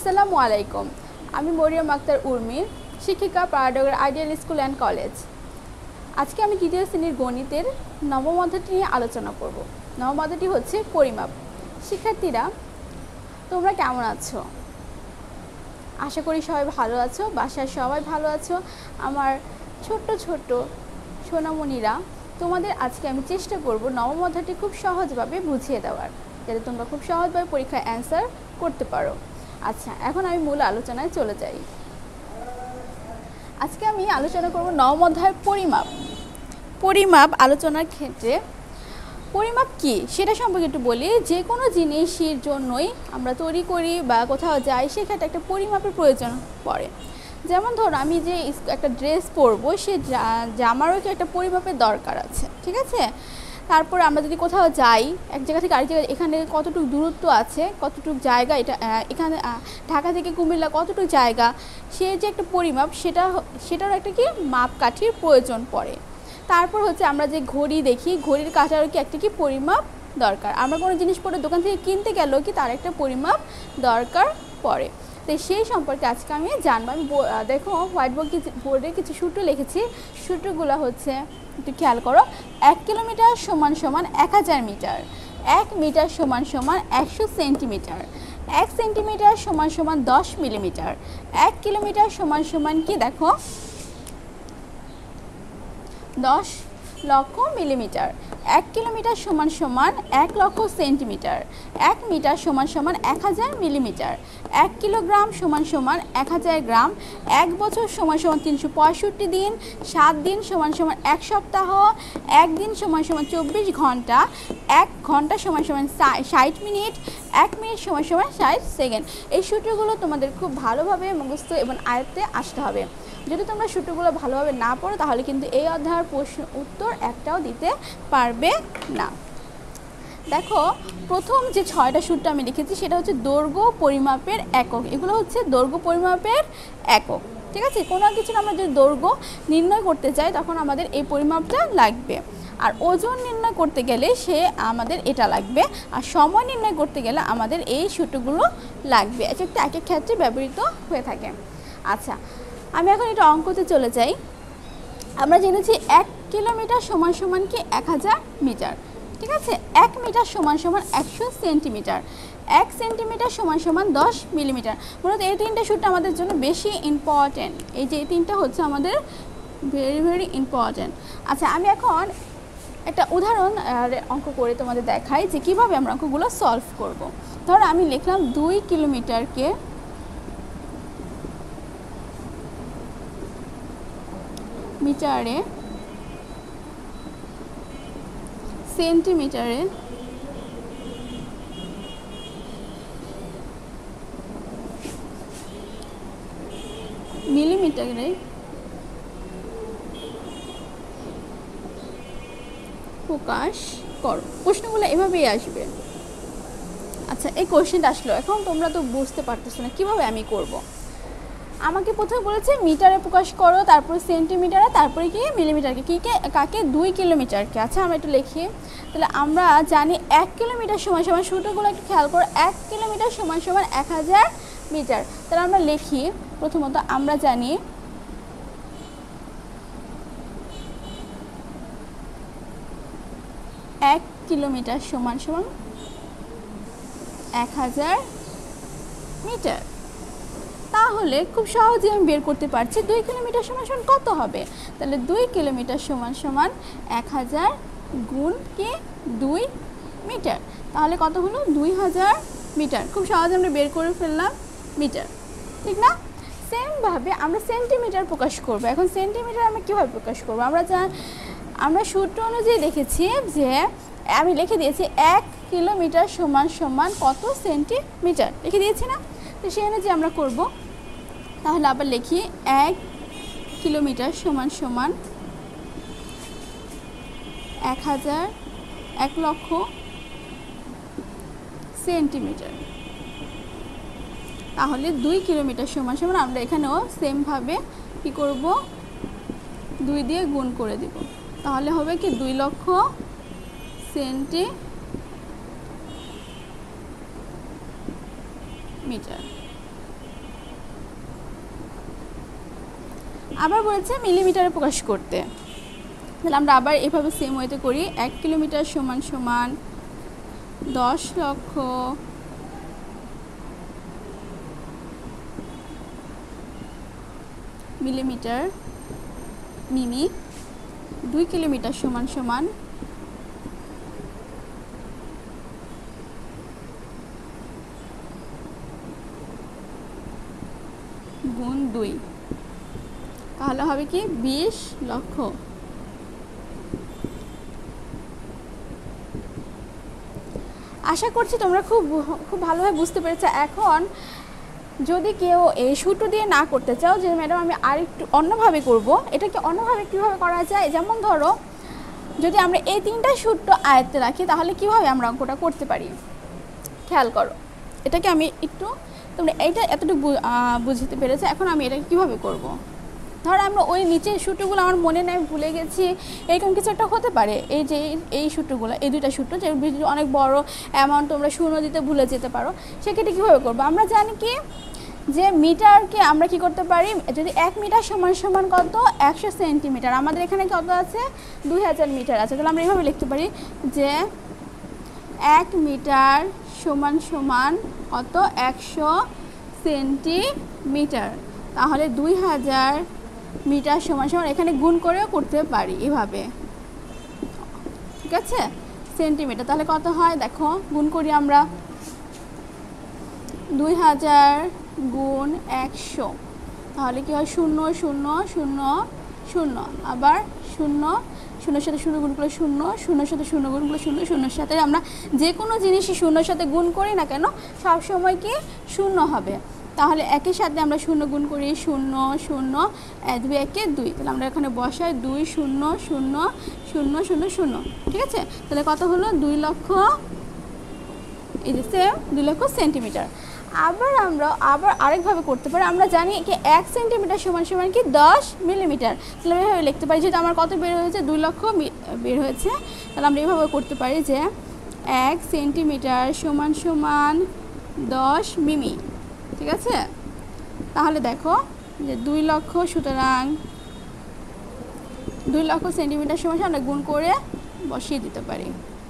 আসসালামু আলাইকুম। আমি মরিয়ম আক্তার উর্মি, শিক্ষিকা, Paradogor ideal school and college. আজকে আমি তৃতীয় শ্রেণীর গণিতের নবম অধ্যায়টি নিয়ে আলোচনা করব। নবম অধ্যায়টি হচ্ছে পরিমাপ। শিক্ষার্থীরা, তোমরা কেমন আছো? আশা করি সবাই ভালো আছো, বাসায় সবাই ভালো আছো। আমার ছোট্ট ছোট্ট সোনামণিরা, তোমাদের আজকে আমি চেষ্টা করব নবম অধ্যায়টি খুব সহজভাবে বুঝিয়ে দেওয়ার, যাতে তোমরা খুব সহজভাবে পরীক্ষায় অ্যান্সার করতে পারো। আচ্ছা, এখন আমি মূল আলোচনায় চলে যাই। আজকে আমি আলোচনা করব নবম অধ্যায়ের পরিমাপ। পরিমাপ আলোচনার ক্ষেত্রে পরিমাপ কি সেটা সম্পর্কে একটু বলি। যে কোনো জিনিসের জন্যই আমরা তৈরি করি বা কোথাও যাই, সেক্ষেত্রে একটা পরিমাপের প্রয়োজন পড়ে। যেমন ধরো, আমি যে একটা ড্রেস পরবো, সে জামারও কি একটা পরিমাপের দরকার আছে, ঠিক আছে? তারপর আমরা যদি কোথাও যাই, এক জায়গা থেকে আরেক জায়গায়, এখানে কতটুকু দূরত্ব আছে, কতটুকু জায়গা, এটা এখানে ঢাকা থেকে কুমিল্লা কতটুকু জায়গা, সে যে একটা পরিমাপ, সেটারও একটা কি মাপকাঠির প্রয়োজন পড়ে। তারপর হচ্ছে আমরা যে ঘড়ি দেখি, ঘড়ির কাঁটারও কি একটা কি পরিমাপ দরকার। আমরা কোনো জিনিসপত্র দোকান থেকে কিনতে গেলেও কি তার একটা পরিমাপ দরকার পড়ে। তো সেই সম্পর্কে আজকে আমি জানবো। আমি দেখো, হোয়াইট বোর্ডে কিছু সূত্র লিখেছি। সূত্রগুলো হচ্ছে, একটু খেয়াল করো। 1 কিলোমিটার সমান সমান 1000 মিটার, 1 মিটার সমান সমান 100 সেন্টিমিটার, 1 সেন্টিমিটার সমান সমান 10 মিলিমিটার, 1 কিলোমিটার সমান সমান কি দেখো 10 লক্ষ মিলিমিটার, 1 কিলোমিটার সমান সমান 1 লক্ষ সেন্টিমিটার, 1 মিটার সমান সমান 1000 মিলিমিটার, 1 কিলোগ্রাম সমান সমান 1000 গ্রাম, 1 বছর সমান সমান 365 দিন, 7 দিন সমান সমান 1 সপ্তাহ, 1 দিন সমান সমান 24 ঘন্টা, 1 ঘন্টা সমান সমান 60 মিনিট, 1 মিনিট সমান সমান 60 সেকেন্ড। এই সূত্রগুলো তোমাদের খুব ভালোভাবে মুখস্থ এবং আয়ত্তে আসতে হবে। যদি তোমরা সূত্রগুলো ভালোভাবে না পড়ো, তাহলে কিন্তু এই অধ্যায়ের প্রশ্ন উত্তর একটাও দিতে পারবে না। দেখো, প্রথম যে 6টা সূত্র আমি লিখেছি, সেটা হচ্ছে দৈর্ঘ্য পরিমাপের একক। এগুলো হচ্ছে দৈর্ঘ্য পরিমাপের একক, ঠিক আছে? কোনো কিছু আমরা যদি দৈর্ঘ্য নির্ণয় করতে চাই, তখন আমাদের এই পরিমাপটা লাগবে। আর ওজন নির্ণয় করতে গেলে আমাদের এটা লাগবে। আর সময় নির্ণয় করতে গেলে আমাদের এই সূত্রগুলো লাগবে। এক একটা এক এক ক্ষেত্রে ব্যবহৃত হয়ে থাকে। আচ্ছা, আমি এখন এটা অঙ্কতে চলে যাই। আমরা জেনেছি 1 কিলোমিটার সমান সমান কি 1000 মিটার, ঠিক আছে? 1 মিটার সমান সমান 100 সেন্টিমিটার, 1 সেন্টিমিটার সমান সমান 10 মিলিমিটার। মূলত এই তিনটা সূত্র আমাদের জন্য বেশি ইম্পর্টেন্ট। এই যে তিনটা হচ্ছে আমাদের ভেরি ভেরি ইম্পর্টেন্ট। আচ্ছা, আমি এখন একটা উদাহরণ অঙ্ক করে তোমাদের দেখাই যে কিভাবে আমরা অঙ্কগুলো সলভ করব। ধরো, আমি লিখলাম 2 কিলোমিটারকে মিটারে, সেন্টিমিটারে, মিলিমিটারে প্রকাশ করো। প্রশ্নগুলো এভাবেই আসবে। আচ্ছা, এই কোশ্চেনটা আসলো, এখন তোমরা তো বুঝতে পারতেছো না কিভাবে আমি করব। আমাকে প্রথমে বলেছে মিটারে প্রকাশ করো, তারপরে সেন্টিমিটারে, তারপরে কি মিলিমিটারকে, কাকে 2 কিলোমিটারকে। আচ্ছা, আমরা একটু লিখি। তাহলে আমরা জানি 1 কিলোমিটার সমান সমান, সূত্রগুলো একটু খেয়াল করো, 1 কিলোমিটার সমান সমান 1000 মিটার। তাহলে আমরা লিখি, প্রথমত আমরা জানি 1 কিলোমিটার সমান সমান 1000 মিটার। তাহলে খুব সহজেই আমি বের করতে পারছি 2 কিলোমিটার সমান সমান কত হবে। তাহলে 2 কিলোমিটার সমান সমান 1000 গুণ কি 2 মিটার। তাহলে কত হলো? 2000 মিটার। খুব সহজে আমরা বের করে ফেললাম মিটার, ঠিক না? সেমভাবে আমরা সেন্টিমিটার প্রকাশ করব। এখন সেন্টিমিটার আমরা কীভাবে প্রকাশ করব? আমরা সূত্র অনুযায়ী দেখেছি যে আমি লিখে দিয়েছি 1 কিলোমিটার সমান সমান কত সেন্টিমিটার, লিখে দিয়েছি না? তো সেই অনুযায়ী আমরা করব। তাহলে আবার লিখি 1 কিলোমিটার সমান সমান 1000, 1 লক্ষ সেন্টিমিটার। তাহলে 2 কিলোমিটার সমান সমান আমরা এখানেও সেমভাবে কি করব, 2 দিয়ে গুণ করে দিব। তাহলে হবে কি 2 লক্ষ সেন্টিমিটার। আবার বলেছে মিলিমিটারে প্রকাশ করতে। তাহলে আমরা আবার এভাবে সেম ওয়েতে করি। 1 কিলোমিটার সমান সমান 10 লক্ষ মিলিমিটার মিমি। 2 কিলোমিটার সমান সমান গুণ 2, তাহলে হবে কি 20 লক্ষ। আশা করছি তোমরা খুব ভালোভাবে বুঝতে পেরেছো। এখন যদি কেউ এই সূত্র দিয়ে না করতে চাও যে ম্যাডাম আমি আরেকটু অন্যভাবে করব, এটাকে অন্যভাবে কীভাবে করা যায়, যেমন ধরো যদি আমরা এই 3টা সূত্র আয়ত্তে রাখি তাহলে কিভাবে আমরা অঙ্কটা করতে পারি, খেয়াল করো। এটাকে আমি একটু, তোমরা এইটা এতটুকু বুঝতে পেরেছো। এখন আমি এটাকে কীভাবে করব। ধরো আমরা ওই নিচের সূত্রগুলো আমার মনে নেই, ভুলে গেছি, এরকম কিছু একটা হতে পারে। এই যে এই সূত্রগুলো, এই 2টা সূত্র যে অনেক বড় অ্যামাউন্ট তোমরা শূন্য দিতে ভুলে যেতে পারো, সেক্ষেত্রে কীভাবে করবো। আমরা জানি কি যে মিটারকে আমরা কি করতে পারি, যদি 1 মিটার সমান সমান কত 100 সেন্টিমিটার, আমাদের এখানে কত আছে 2000 মিটার আছে, তাহলে আমরা এইভাবে লিখতে পারি যে 1 মিটার সমান সমান কত 100 সেন্টিমিটার, তাহলে 2000 মিটার সমান সমান এখানে গুণ করেও করতে পারি এভাবে, ঠিক আছে, সেন্টিমিটার। তাহলে কত হয় দেখো, গুণ করি আমরা, 2000 গুণ 100, তাহলে কি হয় 0 0 0 0, আবার 0 0 সাথে 0 গুণ করলে 0 0 সাথে 0 গুণ করলে 0 0 সাথে আমরা যে কোনো জিনিসই 0 সাথে গুণ করি না কেন সব সময় কি 0 হবে। তাহলে একের সাথে আমরা 0 গুণ করি 0 0 2 একে 2, তাহলে আমরা এখানে বসাই 2 0 0 0 0 0, ঠিক আছে। তাহলে কত হলো 2 লক্ষ, এই যে সেম 2 লক্ষ সেন্টিমিটার। আবার আমরা আরেকভাবে করতে পারি, আমরা জানি কি 1 সেন্টিমিটার সমান সমান কি 10 মিলিমিটার, তাহলে এভাবে লিখতে পারি, যেহেতু আমার কত বের হয়েছে 2 লক্ষ বের হয়েছে, তাহলে আমরা এভাবে করতে পারি যে 1 সেন্টিমিটার সমান সমান 10 মিমি, ঠিক আছে। তাহলে দেখো যে 2 লক্ষ, সুতরাং 2 লক্ষ সেন্টিমিটার সমান আমরা গুণ করে বসিয়ে দিতে পারি।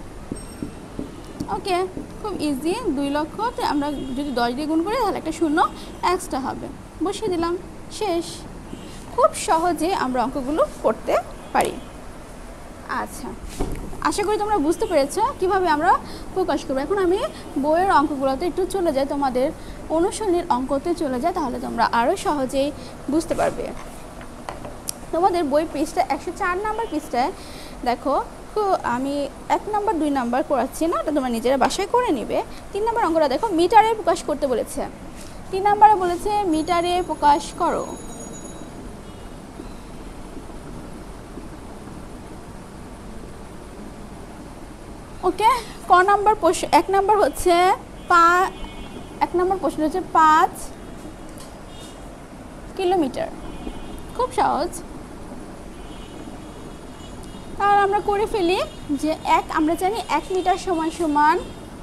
ওকে, খুব ইজি। 2 লক্ষতে আমরা যদি 10 দিয়ে গুণ করি তাহলে একটা 0 এক্সট্রা হবে, বসিয়ে দিলাম, শেষ। খুব সহজে আমরা অঙ্কগুলো করতে পারি। আচ্ছা, আশা করি তোমরা বুঝতে পেরেছো কিভাবে আমরা প্রকাশ করবো। এখন আমি বইয়ের অঙ্কগুলোতে একটু চলে যাই, তোমাদের অনুশীলনীর অঙ্কতে চলে যায়, তাহলে তোমরা আরও সহজেই বুঝতে পারবে। তোমাদের বই পৃষ্ঠা 104 নম্বর পৃষ্ঠায় দেখো, আমি 1 নম্বর 2 নম্বর করাচ্ছি না, ওটা তোমরা নিজেরা বাসায় করে নিবে। 3 নম্বর অঙ্কটা দেখো, মিটারে প্রকাশ করতে বলেছে। 3 নম্বরে বলেছে মিটারে প্রকাশ করো। ওকে, ক নম্বর প্রশ্ন, 1 নম্বর হচ্ছে 1 নম্বর প্রশ্ন হচ্ছে 5 কিলোমিটার, খুব সহজ। তাহলে আমরা করে ফেলি যে আমরা জানি 1 মিটার সমান সমান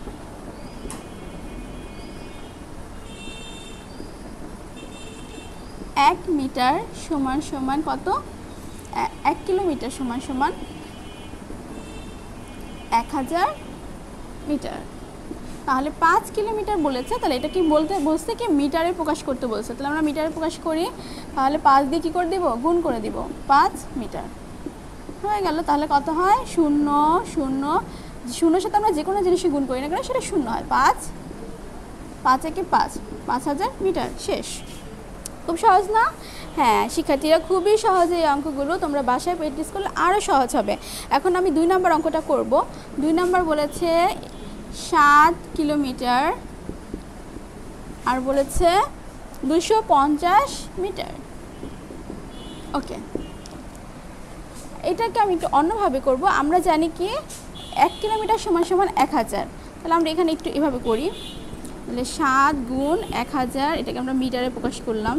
1 মিটার সমান সমান কত, 1 কিলোমিটার সমান সমান 1000 মিটার। তাহলে 5 কিলোমিটার বলেছে, তাহলে এটা কি বলছে কি মিটারে প্রকাশ করতে বলছে, তাহলে আমরা মিটারে প্রকাশ করি, তাহলে 5 দিয়ে কী করে দিব, গুণ করে দিব, 5 মিটার হয়ে গেল। তাহলে কত হয় 0 0, 0 সাথে আমরা যে কোনো জিনিসই গুণ করি না কেন সেটা 0 হয়, 5 5 একে 5, 5000 মিটার, শেষ। খুব সহজ না? হ্যাঁ শিক্ষার্থীরা, খুবই সহজ এই অঙ্কগুলো, তোমরা বাসায় প্র্যাকটিস করলে আরও সহজ হবে। এখন আমি 2 নম্বর অঙ্কটা করব। 2 নম্বর বলেছে 7 কিলোমিটার আর বলেছে 250 মিটার। ওকে, এটাকে আমি একটু অন্যভাবে করব। আমরা জানি কি 1 কিলোমিটার সমান সমান 1000, তাহলে আমরা এখানে একটু এভাবে করি, তাহলে 7 গুণ 1000, এটাকে আমরা মিটারে প্রকাশ করলাম,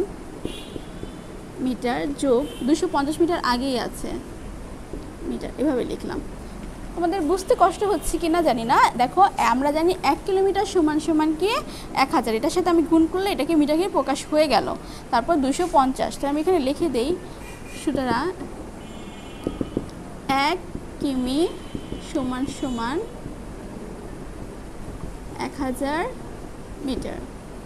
মিটার যোগ 250 মিটার আগেই আছে মিটার, এভাবে লিখলাম। তোমাদের বুঝতে কষ্ট হচ্ছে কি না জানি না। দেখো আমরা জানি 1 কিলোমিটার সমান সমান কি 1000, এটার সাথে আমি গুণ করলে এটাকে মিটারে প্রকাশ হয়ে গেল। তারপর 250, তো আমি এখানে লিখে দেই, সুতরাং 1 কিমি সমান সমান 1000 মিটার।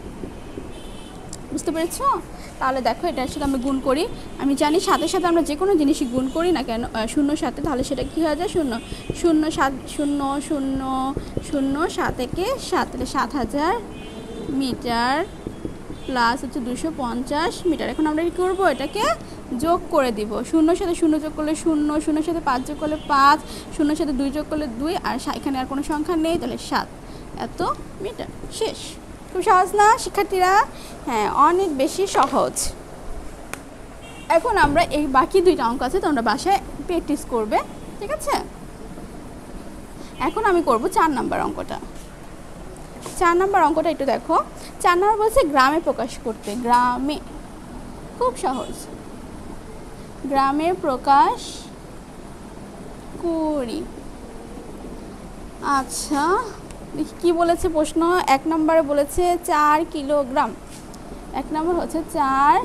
বুঝতে পেরেছ? তাহলে দেখো এটার সাথে আমরা গুণ করি। আমি জানি সাথে সাথে আমরা যে কোনো জিনিসই গুণ করি না কেন শূন্যর সাথে, তাহলে সেটা কী হয়ে যায়? শূন্য শূন্য 7 শূন্য শূন্য শূন্য 7 থেকে 7, তাহলে 7000 মিটার প্লাস হচ্ছে 250 মিটার। এখন আমরা কী করবো? এটাকে যোগ করে দিব। শূন্যর সাথে শূন্য যোগ করলে শূন্য, শূন্যর সাথে 5 যোগ করলে 5, শূন্যর সাথে 2 যোগ করলে 2, আর এখানে আর কোনো সংখ্যা নেই, তাহলে 7 এত মিটার। শেষ। খুব সহজ না শিক্ষার্থীরা? হ্যাঁ, অনেক বেশি সহজ। এখন আমরা এই বাকি 2টা অঙ্ক আছে, তোমরা বাসায় প্র্যাকটিস করবে, ঠিক আছে? এখন আমি করব 4 নাম্বার অঙ্কটা। 4 নাম্বার অঙ্কটা একটু দেখো। 4 নাম্বার বলছে গ্রামে প্রকাশ করতে। গ্রামে, খুব সহজ, গ্রামে প্রকাশ করি। আচ্ছা দেখি কী বলেছে প্রশ্ন। 1 নম্বরে বলেছে 4 কিলোগ্রাম। 1 নম্বর হচ্ছে 4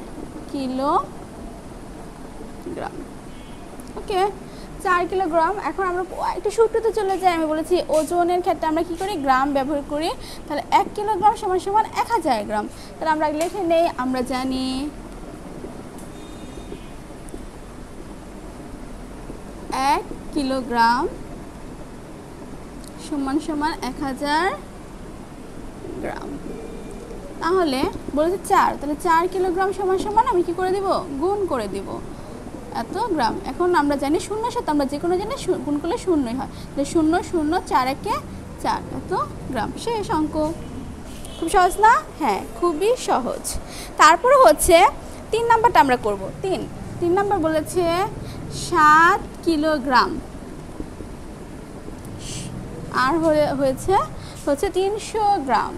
কিলোগ্রাম। ওকে, 4 কিলোগ্রাম। এখন আমরা একটু সূত্রতে চলে যাই। আমি বলেছি ওজনের ক্ষেত্রে আমরা কী করি? গ্রাম ব্যবহার করি। তাহলে 1 কিলোগ্রাম সমান সমান 1000 গ্রাম। তাহলে আমরা লিখে নেই, আমরা জানি 1 কিলোগ্রাম সমান সমান 1000 গ্রাম। তাহলে বলেছে 4, তাহলে 4 কিলোগ্রাম সমান সমান আমি কি করে দিব? গুণ করে দিব এত গ্রাম। এখন আমরা জানি শূন্যর সাথে আমরা যে কোনো জিনিস গুণ করলে শূন্যই হয়, তাহলে 0 0 4 একে 4 এত গ্রাম। শেষ অঙ্ক। খুব সহজ না? হ্যাঁ, খুবই সহজ। তারপরে হচ্ছে 3 নাম্বারটা আমরা করব। 3 নাম্বার বলেছে 7 কিলোগ্রাম, আর হচ্ছে 300 গ্রাম।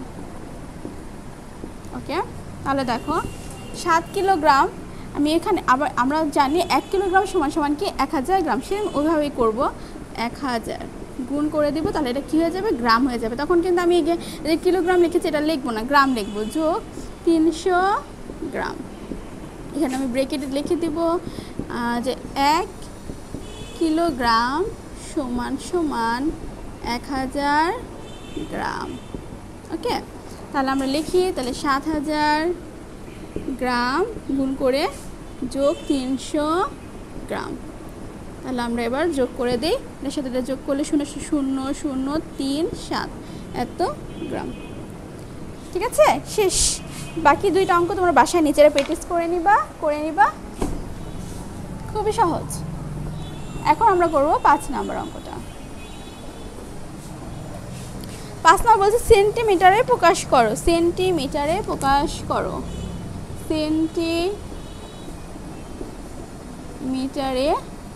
ওকে, তাহলে দেখো 7 কিলোগ্রাম, আমি এখানে আবার আমরা জানি 1 কিলোগ্রাম সমান সমান কি 1000 গ্রাম। সেম ওইভাবেই করব। 1000 গুণ করে দিব, তাহলে এটা কী হয়ে যাবে? গ্রাম হয়ে যাবে। তখন কিন্তু আমি এই যে কিলোগ্রাম লিখেছি এটা লিখবো না, গ্রাম লিখবো। যোগ 300 গ্রাম। এখানে আমি ব্রেকেটে লিখে দিব যে 1 কিলোগ্রাম সমান সমান 1000 গ্রাম। ওকে, তাহলে আমরা লিখি, তাহলে 7000 গ্রাম গুণ করে যোগ 300 গ্রাম। তাহলে আমরা এবার যোগ করে দিই, এর সাথে এটা যোগ করলে 0 0 0 3 7 এত গ্রাম। ঠিক আছে, শেষ। বাকি 2টা অঙ্ক তোমরা বাসায় নিজেরা প্র্যাকটিস করে নিবা। খুবই সহজ। এখন আমরা করব 5 নাম্বার অঙ্কটা। 5 নম্বর বলছে সেন্টিমিটারে প্রকাশ করো। সেন্টিমিটারে প্রকাশ করো। সেন্টিমিটারে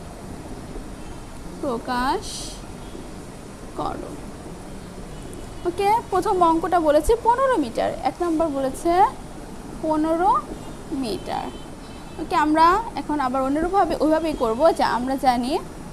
প্রকাশ করো। ওকে, প্রথম অঙ্কটা বলেছে 15 মিটার। 1 নম্বর বলেছে 15 মিটার। ওকে, আমরা এখন আবার অন্যভাবে ওইভাবেই করবো, যা আমরা জানি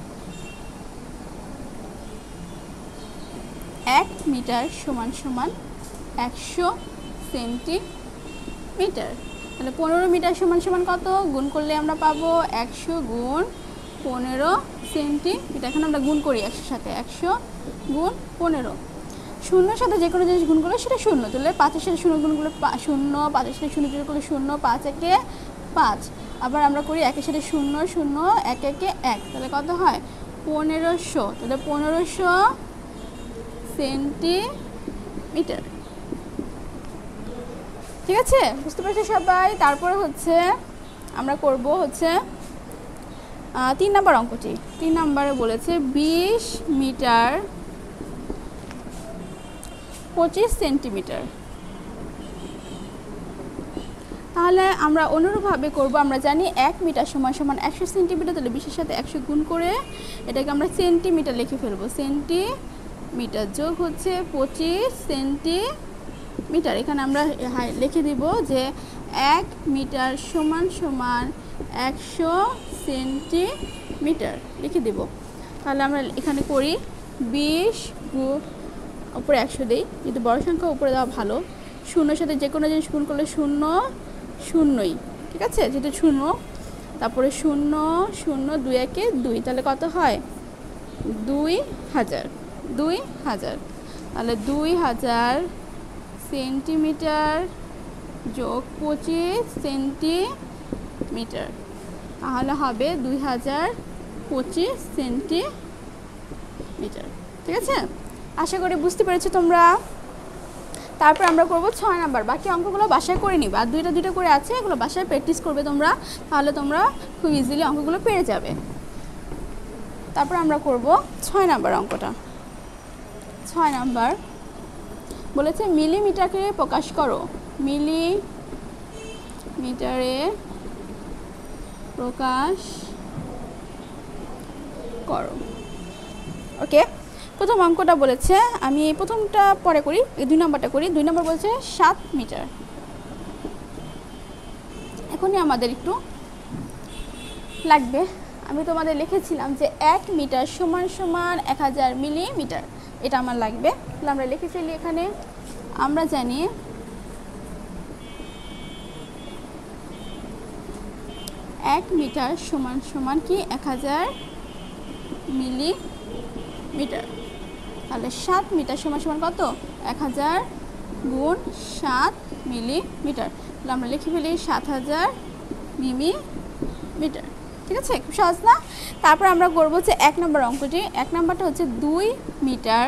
1 মিটার সমান সমান 100 সেন্টিমিটার। তাহলে 15 মিটার সমান সমান কত? গুণ করলে আমরা পাবো 100 গুণ 15 সেন্টিমিটার। এখন আমরা গুণ করি 100 সাথে। 100 গুণ 15। শূন্যর সাথে যে কোনো জিনিস গুণ করলে সেটা শূন্য, তাহলে 5-এর সাথে 0 গুণ করলে 0, 5-এর সাথে 0 যোগ করলে 0, 5 একে 5। আবার আমরা করি 1-এর সাথে 0 0, 1 একে 1, তাহলে কত হয়? 1500। তাহলে 1500 সেন্টিমিটার। ঠিক আছে, বুঝতে পারছি সবাই? তারপরে হচ্ছে আমরা করব হচ্ছে 3 নাম্বার অঙ্কটি। 3 নাম্বারে বলেছে 20 মিটার 25 সেন্টিমিটার। তাহলে আমরা অনুরূপভাবে করব। আমরা জানি 1 মিটার সমান সমান 100 সেন্টিমিটার, তাহলে 20-এর সাথে 100 গুণ করে এটাকে আমরা সেন্টিমিটার লিখে ফেলবো। সেন্টিমিটার যোগ হচ্ছে 25 সেন্টিমিটার। এখানে আমরা লিখে দিব যে 1 মিটার সমান সমান 100 সেন্টিমিটার লিখে দিব। তাহলে আমরা এখানে করি 20 উপরে 100 দিই, যদি বড় সংখ্যা উপরে দেওয়া ভালো। শূন্যর সাথে যে কোনো জিনিস গুণ করলে শূন্য শূন্যই, ঠিক আছে, যেহেতু শূন্য। তারপরে 0 0 2 1 2, তাহলে কত হয় 2000। 2000, তাহলে 2000 সেন্টিমিটার যোগ 25 সেন্টিমিটার, তাহলে হবে 2025 সেন্টিমিটার। ঠিক আছে, আশা করি বুঝতে পেরেছো তোমরা। তারপর আমরা করব 6 নাম্বার। বাকি অঙ্কগুলো বাসায় করে নিবে, আর দুইটা করে আছে, এগুলো বাসায় প্র্যাকটিস করবে তোমরা, তাহলে তোমরা খুব ইজিলি অঙ্কগুলো পেরে যাবে। তারপর আমরা করব 6 নাম্বার অঙ্কটা। 6 নাম্বার বলেছে মিলিমিটারে প্রকাশ করো, মিলিমিটারে প্রকাশ করো। ওকে, প্রথম অঙ্কটা বলেছে, আমি এই প্রথমটা পরে করি, এই 2 নম্বরটা করি। 2 নম্বর বলছে 7 মিটার। এখনই আমাদের একটু লাগবে, আমি তোমাদের লিখেছিলাম যে 1 মিটার সমান সমান 1000 মিলিমিটার, এটা আমার লাগবে। তাহলে আমরা লিখে ফেলি এখানে। আমরা জানি 1 মিটার সমান সমান কি 1000 মিলিমিটার। তাহলে 7 মিটার সমান সমান কত 1000 গুণ 7 মিলিমিটার। তাহলে আমরা লিখে ফেলি 7000 মিলিমিটার। ঠিক আছে, খুব সহজ না? তারপর আমরা করব হচ্ছে 1 নম্বর অঙ্কটি। 1 নম্বরটা হচ্ছে 2 মিটার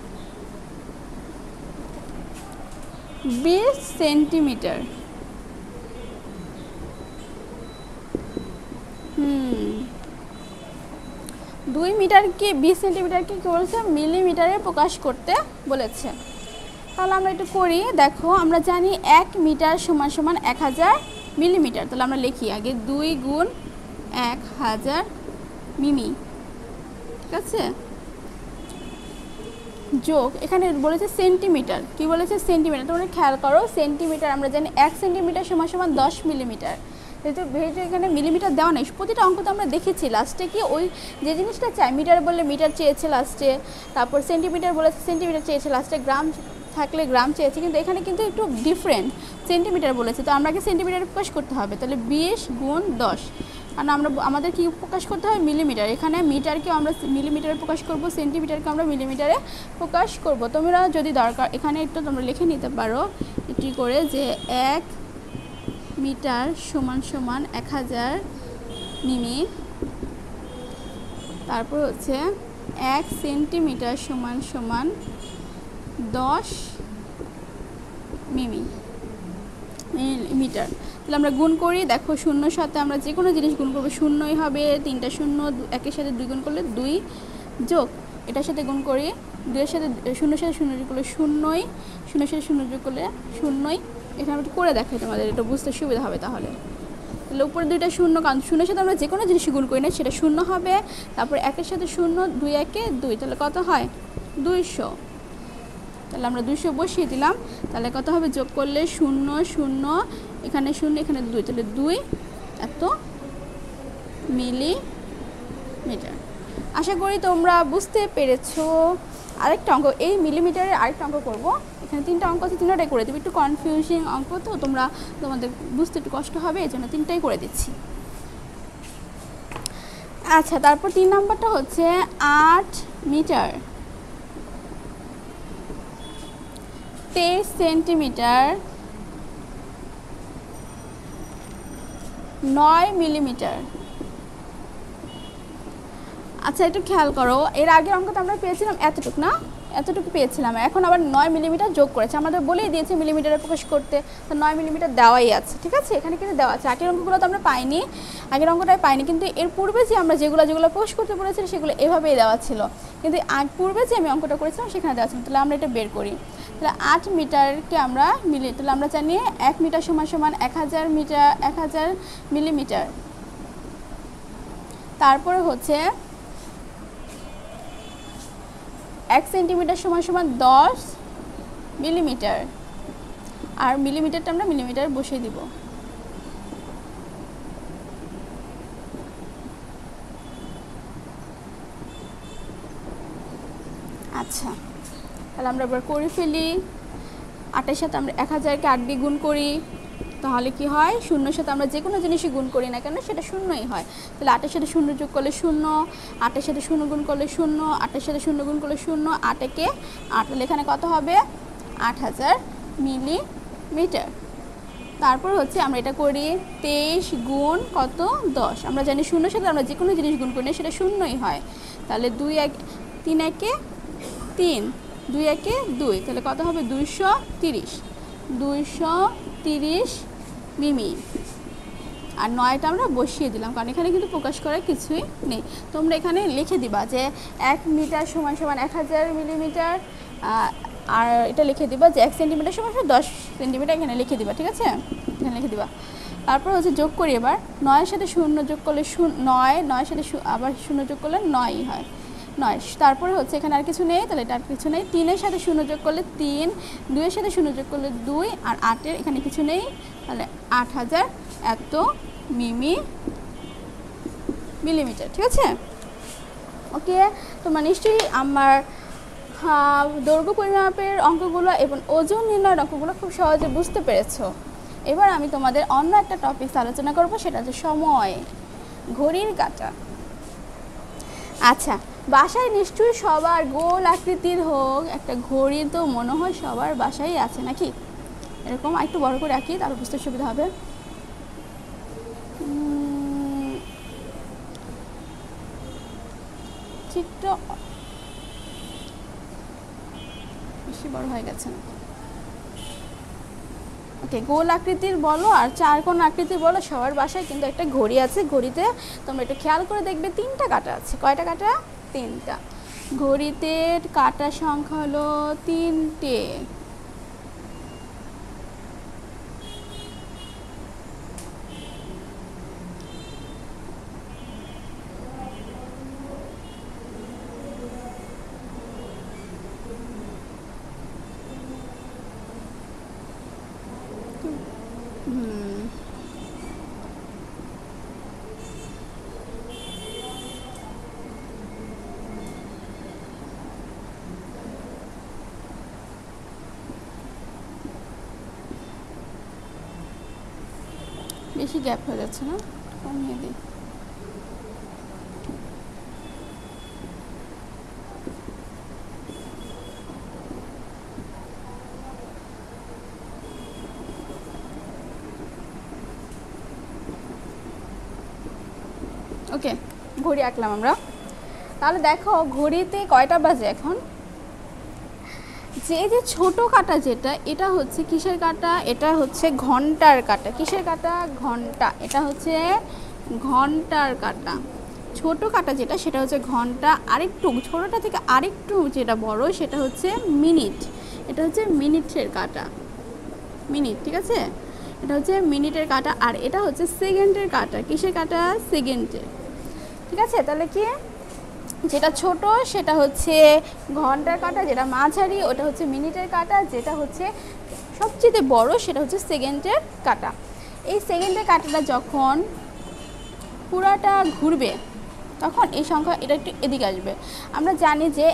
20 সেন্টিমিটার। 2 মিটারকে 20 সেন্টিমিটারকে কি বলেছে মিলিমিটারে প্রকাশ করতে বলেছে। তাহলে আমরা একটু করি, দেখো আমরা জানি 1 মিটার সমান সমান 1000 মিলিমিটার। তাহলে আমরা লিখি আগে 2 গুণ 1000 মিমি, ঠিক আছে, যোগ এখানে বলেছে সেন্টিমিটার, কি বলেছে সেন্টিমিটার। তোমরা খেয়াল করো, সেন্টিমিটার আমরা জানি 1 সেন্টিমিটার সমান সমান 10 মিলিমিটার। যেহেতু এখানে মিলিমিটার দেওয়া নেই, প্রতিটা অঙ্ক তো আমরা দেখেছি লাস্টে কি ওই যে জিনিসটা চাই, মিটার বললে মিটার চেয়েছে লাস্টে, তারপর সেন্টিমিটার বলেছে সেন্টিমিটার চেয়েছে লাস্টে, গ্রাম থাকলে গ্রাম চেয়েছে, কিন্তু এখানে কিন্তু একটু ডিফারেন্ট, সেন্টিমিটার বলেছে। তো আমাকে সেন্টিমিটারে প্রকাশ করতে হবে, তাহলে 20 গুণ 10, আর আমাদের কি প্রকাশ করতে হবে মিলিমিটার। এখানে মিটারকে আমরা মিলিমিটারে প্রকাশ করব, সেন্টিমিটারকে আমরা মিলিমিটারে প্রকাশ করব। তোমরা যদি দরকার এখানে একটু তোমরা লিখে নিতে পারো এটি করে যে 1 মিটার সমান সমান 1000 মিমি, তারপর হচ্ছে 1 সেন্টিমিটার সমান সমান 10 মিলিমিটার। তাহলে আমরা গুণ করি, দেখো শূন্যর সাথে আমরা যে কোনো জিনিস গুণ করবো শূন্যই হবে, 3টা শূন্য, 1-এর সাথে 2 গুণ করলে 2 যোগ এটার সাথে গুণ করি, 2-এর সাথে শূন্যর সাথে শূন্য যোগ করলে শূন্যই, শূন্যের সাথে শূন্য যোগ করলে শূন্যই। এখানে আমি করে দেখাই তোমাদের, এটা বুঝতে সুবিধা হবে। তাহলে উপরে 2টা শূন্য, কারণ শূন্যের সাথে আমরা যে কোনো জিনিস গুণ করি না সেটা শূন্য হবে। তারপর 1-এর সাথে শূন্য, 2-1 2, তাহলে কত হয় 200। তাহলে আমরা 200 বসিয়ে দিলাম, তাহলে কত হবে যোগ করলে 0 0, এখানে 0 এখানে 2, তাহলে 2 এত মিলিমিটার। আশা করি তোমরা বুঝতে পেরেছো। আরেকটা অঙ্ক, এই মিলিমিটারের আরেকটা অঙ্ক করবো। এখানে 3টা অঙ্ক আছে, 3টাই করে দেবো। একটু কনফিউজিং অঙ্ক তো তোমাদের বুঝতে একটু কষ্ট হবে, এই জন্য 3টাই করে দিচ্ছি। আচ্ছা, তারপর 3 নম্বরটা হচ্ছে 8 মিটার 23 সেন্টিমিটার 9 মিলিমিটার। আচ্ছা, একটু খেয়াল করো, এর আগের অঙ্কটা আমরা পেয়েছিলাম এতটুকু না, এতটুকু পেয়েছিলাম, এখন আবার 9 মিলিমিটার যোগ করেছে। আমাদের বলেই দিয়েছে মিলিমিটারে প্রকাশ করতে, তো 9 মিলিমিটার দেওয়াই আছে, ঠিক আছে, এখানে কিন্তু দেওয়া আছে। আগের অঙ্কগুলো তো আমরা পাইনি, আগের অঙ্কটাই পাইনি, কিন্তু এর পূর্বে যে আমরা যেগুলো প্রকাশ করতে বলেছিলাম সেগুলো এভাবেই দেওয়া ছিল, কিন্তু পূর্বে যে আমি অঙ্কটা করেছিলাম সেখানে দেওয়া ছিল। তাহলে আমরা এটা বের করি, তাহলে 8 মিটারকে আমরা তাহলে আমরা জানি 1 মিটার সমান সমান 1000 মিলিমিটার। তারপরে হচ্ছে 1 সেন্টিমিটার সমান সমান 10 মিলিমিটার, আর মিলিমিটারটা আমরা মিলিমিটার বসিয়ে দিব। আচ্ছা, তাহলে আমরা এবার করে ফেলি। 8-এর সাথে আমরা 1000কে 8 দিয়ে গুণ করি, তাহলে কি হয়, শূন্যর সাথে আমরা যে কোনো জিনিসই গুণ করি না কেন সেটা শূন্যই হয়। তাহলে 8-এর সাথে 0 যোগ করলে 0, 8-এর সাথে 0 গুণ করলে 0, 8-এর সাথে 0 গুণ করলে 0, 8-একে 8, তাহলে এখানে কত হবে 8000 মিলিমিটার। তারপর হচ্ছে আমরা এটা করি 23 গুণ কত 10, আমরা জানি শূন্যর সাথে আমরা যে কোনো জিনিস গুণ করি না সেটা শূন্যই হয়। তাহলে 3 একে 3, 2 একে 2, তাহলে কত হবে 230 মিমি। আর 9টা আমরা বসিয়ে দিলাম, কারণ এখানে কিন্তু প্রকাশ করার কিছুই নেই। তোমরা এখানে লিখে দিবা যে 1 মিটার সমান সমান 1000 মিলিমিটার, আর এটা লিখে দিবা যে 1 সেন্টিমিটার সমান 10 সেন্টিমিটার, এখানে লিখে দিবা, ঠিক আছে, এখানে লিখে দিবা। তারপর হচ্ছে যোগ করি এবার, 9-এর সাথে 0 যোগ করলে 9, 9-এর সাথে আবার 0 যোগ করলে 9ই হয়, 9। তারপরে হচ্ছে এখানে আর কিছু নেই, তাহলে এটা আর কিছু নেই। 3-এর সাথে 0 যোগ করলে 3, 2-এর সাথে 0 যোগ করলে 2, আর 8-এর এখানে কিছু নেই, তাহলে 8000 এত মিলিমিটার, ঠিক আছে। ওকে, তোমরা নিশ্চয়ই আমার দৈর্ঘ্য পরিমাপের অঙ্কগুলো এবং ওজন নির্ণয়ের অঙ্কগুলো খুব সহজে বুঝতে পেরেছো। এবার আমি তোমাদের অন্য একটা টপিক আলোচনা করব, সেটা হচ্ছে সময়, ঘড়ির কাঁটা। আচ্ছা, বাসায় নিশ্চয়ই সবার গোল আকৃতির হোক একটা ঘড়ি তো মনে হয় সবার বাসায় আছে নাকি? এরকম একটু বড় করে আঁকি, তাহলে বুঝতে সুবিধা হবে। চিত্র বেশি বড় হয়ে গেছে না। ওকে, গোল আকৃতির বলো আর চারকোণ আকৃতির বলো, সবার বাসায় কিন্তু একটা ঘড়ি আছে। ঘড়িতে তোমরা একটু খেয়াল করে দেখবে 3টা কাঁটা আছে। কয়টা কাঁটা? 3টা। ঘড়িতে কাঁটার সংখ্যা হলো 3টে। বেশি গ্যাপ হয়ে যাচ্ছে না, কমিয়ে দিই। ওকে, ঘড়ি আঁকলাম আমরা। তাহলে দেখো ঘড়িতে কয়টা বাজে এখন। যে যে ছোট কাঁটা যেটা, এটা হচ্ছে কিসের কাঁটা? এটা হচ্ছে ঘন্টার কাঁটা। কিসের কাঁটা? ঘন্টা। এটা হচ্ছে ঘন্টার কাঁটা। ছোট কাঁটা যেটা সেটা হচ্ছে ঘন্টা, আরেকটু ছোটটা থেকে আরেকটু যেটা বড় সেটা হচ্ছে মিনিট। এটা হচ্ছে মিনিটের কাঁটা, মিনিট, ঠিক আছে। এটা হচ্ছে মিনিটের কাঁটা, আর এটা হচ্ছে সেকেন্ডের কাঁটা। কিসের কাঁটা? সেকেন্ডের, ঠিক আছে। তাহলে কি, যেটা ছোট সেটা হচ্ছে ঘন্টার কাঁটা, যেটা মাঝারি ওটা হচ্ছে মিনিটের কাঁটা, যেটা হচ্ছে সবচেয়ে বড় সেটা হচ্ছে সেকেন্ডের কাঁটা। এই সেকেন্ডের কাঁটাটা যখন পুরাটা ঘুরবে তখন এই সংখ্যা এটা একটু এদিকে আসবে। আমরা জানি যে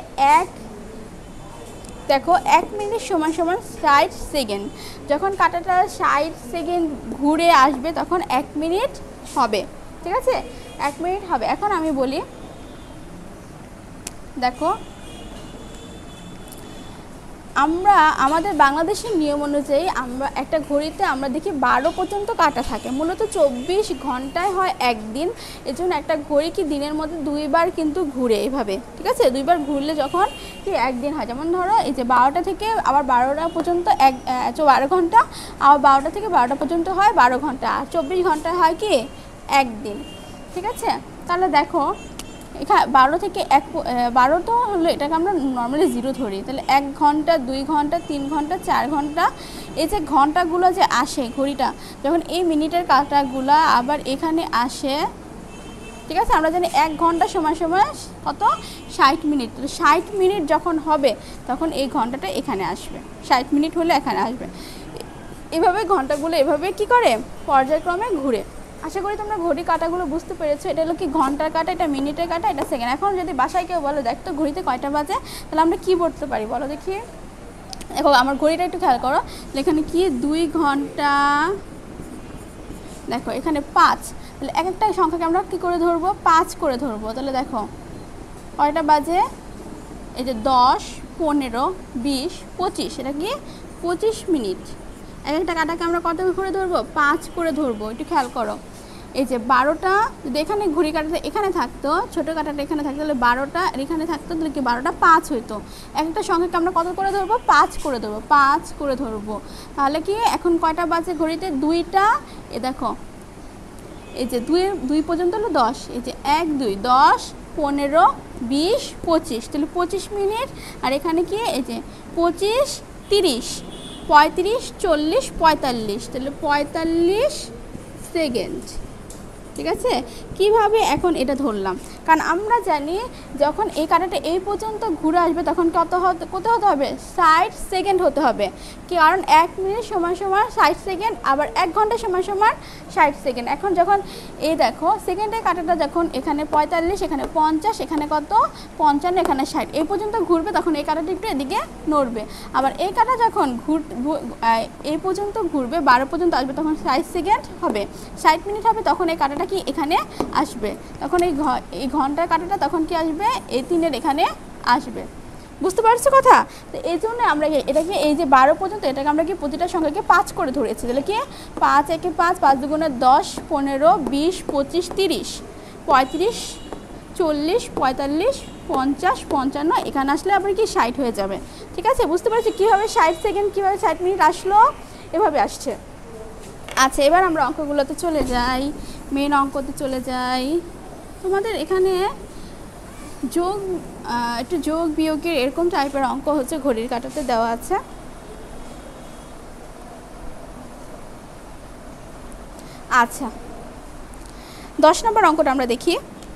দেখো 1 মিনিট সমান সমান 60 সেকেন্ড। যখন কাঁটাটা 60 সেকেন্ড ঘুরে আসবে তখন 1 মিনিট হবে, ঠিক আছে, 1 মিনিট হবে। এখন আমি বলি, দেখো আমরা আমাদের বাংলাদেশের নিয়ম অনুযায়ী আমরা একটা ঘড়িতে আমরা দেখি 12 পর্যন্ত কাঁটা থাকে। মূলত 24 ঘন্টায় হয় একদিন, এজন্য একটা ঘড়ি কি দিনের মধ্যে 2 বার কিন্তু ঘুরে এইভাবে, ঠিক আছে। 2 বার ঘুরলে যখন কি একদিন হয়। যেমন ধরো এই যে 12টা থেকে আবার 12টা পর্যন্ত 12 ঘন্টা, আবার 12টা থেকে 12টা পর্যন্ত হয় 12 ঘন্টা, আর 24 ঘন্টা হয় কি একদিন, ঠিক আছে। তাহলে দেখো এখানে 12 থেকে 12 তো হলো, এটাকে আমরা নর্মালি 0 ধরি। তাহলে 1 ঘন্টা, 2 ঘন্টা, 3 ঘন্টা, 4 ঘন্টা, এই যে ঘন্টাগুলো যে আসে ঘড়িটা যখন এই মিনিটের কাঁটাগুলো আবার এখানে আসে, ঠিক আছে। আমরা জানি 1 ঘন্টা সমান সমান কত? 60 মিনিট। তাহলে 60 মিনিট যখন হবে তখন এই ঘন্টাটা এখানে আসবে, 60 মিনিট হলে এখানে আসবে। এভাবে ঘন্টাগুলো এভাবে কি করে পর্যায়ক্রমে ঘুরে। আশা করি তোমরা ঘড়ি কাটাগুলো বুঝতে পেরেছো। এটা হলো কি ঘন্টার কাটা, এটা মিনিটের কাটা, এটা সেকেন্ড। এখন যদি বাসায় কেউ বলো দেখ তো ঘড়িতে কয়টা বাজে, তাহলে আমরা কি বলতে পারি বলো দেখি। দেখো আমার ঘড়িটা একটু খেয়াল করো, এখানে কি 2 ঘন্টা, দেখো এখানে 5, তাহলে এক একটা সংখ্যাকে আমরা কী করে ধরবো, 5 করে ধরবো। তাহলে দেখো কয়টা বাজে, এই যে 10, 15, 20, 25, এটা কি 25 মিনিট। এক একটা কাটাকে আমরা কত করে ধরবো, 5 করে ধরবো। একটু খেয়াল করো, এই যে 12টা যদি এখানে ঘড়ি কাটাটা এখানে থাকতো, ছোটো কাটাটা এখানে থাকতো, তাহলে 12টা এখানে থাকতো, তাহলে কি 12টা 5 হইতো। একটা সংখ্যাকে আমরা কত করে ধরবো, 5 করে ধরবো, 5 করে ধরবো। তাহলে কি এখন কয়টা বাজে ঘড়িতে, 2টা, এ দেখো এই যে 2 পর্যন্ত হলো 10, এই যে 1, 2, 10, 15, 20, 25, তাহলে 25 মিনিট। আর এখানে কি এই যে 25, 30, 35, 40, 45, তাহলে 45 সেকেন্ড। ঠিক আছে, কিভাবে এখন এটা ধরলাম, কারণ আমরা জানি যখন এই কাঁটাটা এই পর্যন্ত ঘুরে আসবে তখন কত হতে হবে, 60 সেকেন্ড হতে হবে। কারণ 1 মিনিট সমান সমান 60 সেকেন্ড, আবার 1 ঘন্টা সমান সমান 60 সেকেন্ড। এখন যখন এই দেখো সেকেন্ডের কাঁটাটা যখন এখানে 45, এখানে 50, এখানে কত 55, এখানে 60, এই পর্যন্ত ঘুরবে তখন এই কাঁটাটা একটু এদিকে নড়বে। আবার এই কাঁটা যখন এই পর্যন্ত ঘুরবে 12 পর্যন্ত আসবে তখন 60 সেকেন্ড হবে, 60 মিনিট হবে, তখন এই কাঁটাটা কি এখানে আসবে, তখন এই ঘন্টার কাঁটাটা তখন কি আসবে, এই 3-এর এখানে আসবে। বুঝতে পারছো কথা? তো এই জন্য আমরা এটাকে এই যে 12 পর্যন্ত এটাকে আমরা কি প্রতিটা সংখ্যাকে 5 করে ধরেছি। তাহলে কি 5 একে 5, 5 দুগুণে 10, 15, 20, 25, 30, 35, 40, 45, 50, 55, এখানে আসলে আবার কি 60 হয়ে যাবে। ঠিক আছে, বুঝতে পারছি কীভাবে 60 সেকেন্ড কীভাবে 60 মিনিট আসলো, এভাবে আসছে। আচ্ছা, এবার আমরা অঙ্কগুলোতে চলে যাই, মেন অঙ্কতে চলে যাই। তোমাদের এখানে একটু যোগ বিয়োগের এরকম টাইপের অঙ্ক হচ্ছে ঘড়ির কাঁটাতে দেওয়া আছে। আচ্ছা, 10 নম্বর অঙ্কটা আমরা দেখি।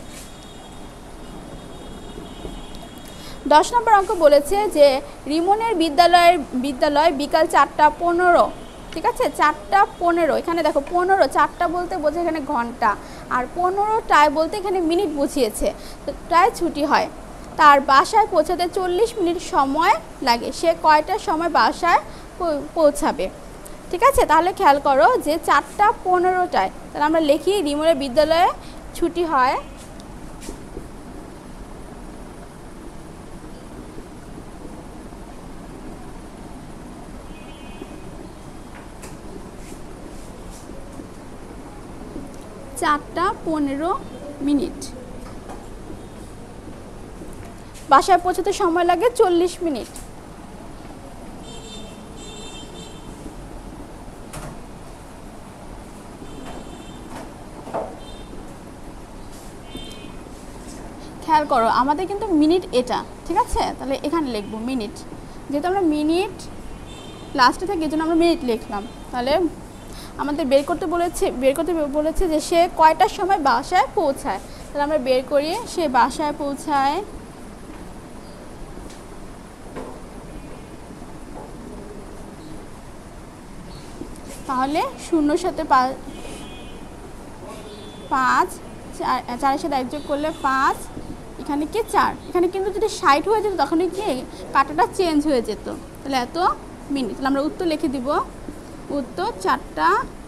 10 নম্বর অঙ্ক বলেছে যে রিমনের বিদ্যালয় বিকাল 4টা 15, ঠিক আছে 4টা 15, এখানে দেখো 15, 4টা বলতে বোঝে এখানে ঘন্টা, আর 15টায় বলতে এখানে মিনিট বুঝিয়েছে, তো প্রায় ছুটি হয়। তার বাসায় পৌঁছাতে 40 মিনিট সময় লাগে, সে কয়টার সময় বাসায় পৌঁছাবে। ঠিক আছে, তাহলে খেয়াল করো যে 4টা 15টায়, তাহলে আমরা লিখি রিমনের বিদ্যালয়ে ছুটি হয় চারটা 15 মিনিট, বাসায় পৌঁছাতে সময় লাগে 40 মিনিট। খেয়াল করো আমাদের কিন্তু মিনিট এটা, ঠিক আছে, তাহলে এখানে লিখবো মিনিট, যেহেতু আমরা মিনিট লাস্টে থাকি এই জন্য আমরা মিনিট লিখলাম। তাহলে আমাদের বের করতে বলেছে যে সে কয়টার সময় বাসায় পৌঁছায়, তাহলে আমরা বের করি, সে বাসায় পৌঁছায় তাহলে 0-র সাথে 5, 4-এর সাথে 1 যোগ করলে 5, এখানে কি 4, এখানে কিন্তু যদি 60 হয়ে যেত তখনই কি কাঁটাটা চেঞ্জ হয়ে যেত, তাহলে এত মিনিট। তাহলে আমরা উত্তর লিখে দিব, উত্তর 4টা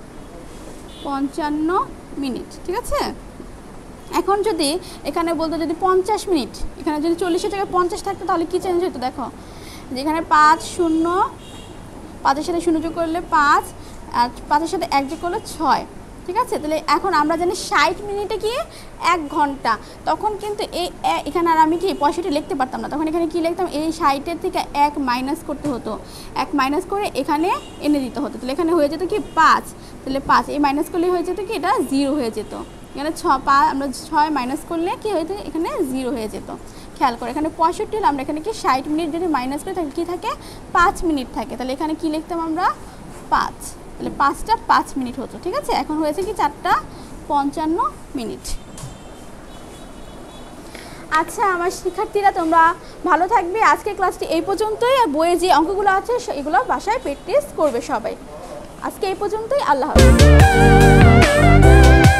55 মিনিট। ঠিক আছে, এখন যদি এখানে বলতো যদি 50 মিনিট, এখানে যদি 40-এর জায়গায় 50 থাকতো তাহলে কি চেঞ্জ হতো, দেখো যেখানে 5, 0, 5-এর সাথে 0 যোগ করলে 5, আর 5-এর সাথে 1 যোগ করলে 6। ঠিক আছে, তাহলে এখন আমরা জানি 60 মিনিটে কি 1 ঘন্টা, তখন কিন্তু এখানে আর আমি কি 65 লিখতে পারতাম না, তখন এখানে কি লিখতাম, এই 60-এর থেকে 1 মাইনাস করতে হতো, 1 মাইনাস করে এখানে এনে দিতে হতো, তাহলে এখানে হয়ে যেত কি 5, তাহলে 5 এই মাইনাস করলে হয়ে যেত কি এটা 0 হয়ে যেত, এখানে 5 আমরা 6 মাইনাস করলে কি হয়ে যেত, এখানে 0 হয়ে যেত। খেয়াল করে এখানে 65 হলে আমরা এখানে কি 60 মিনিট যদি মাইনাস করে তাহলে কী থাকে 5 মিনিট থাকে, তাহলে এখানে কি লিখতাম আমরা 5, তাহলে 5টা 5 মিনিট হতো। ঠিক আছে, এখন হয়েছে কি 4টা 55 মিনিট। আচ্ছা আমার শিক্ষার্থীরা তোমরা ভালো থাকবে, আজকের ক্লাসটি এই পর্যন্তই, আর বইয়ে যে অঙ্কগুলো আছে এগুলো বাসায় প্র্যাকটিস করবে সবাই। আজকে এই পর্যন্তই, আল্লাহ হাফেজ।